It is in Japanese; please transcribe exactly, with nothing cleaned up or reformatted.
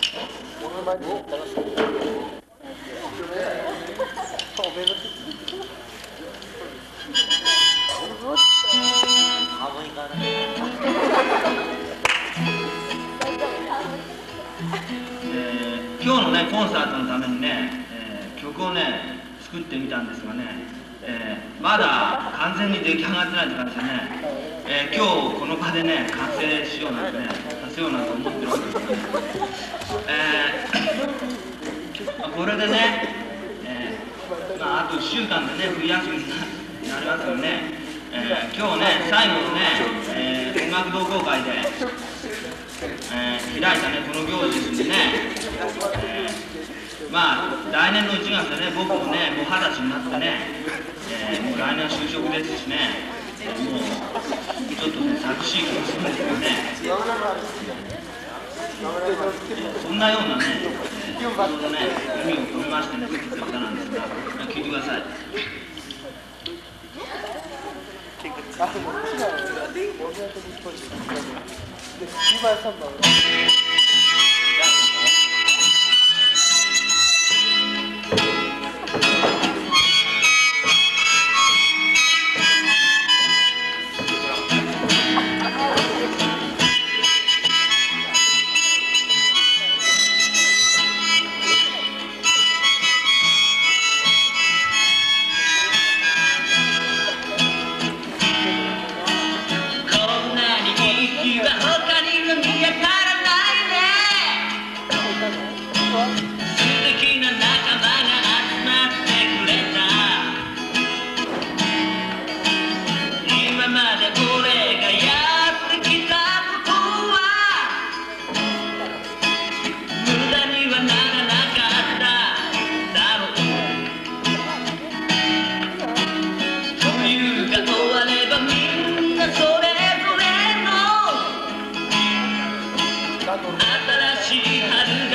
今日のねコンサートのためにね、えー、曲をね作ってみたんですがね、えー、まだ完全に出来上がってないって感じでね、えー、今日この場でね完成しようなんてねさせようなんて思ってるわけですけどね、えー、これでね、えーまあ、あといっしゅうかんでね冬休みになりますからね、えー、今日ね最後のね、えー、音楽同好会でえー、開いたねこの行事ですね、えー、まあ来年のいちがつでね僕もねもう二十歳になってね、えー、もう来年は就職ですしね、もうちょっとね寂しい気もするんですけどね、えー、そんなようなね、えー、ちょうどね海を込めましてね作った歌なんですが、聴いてください。新しい春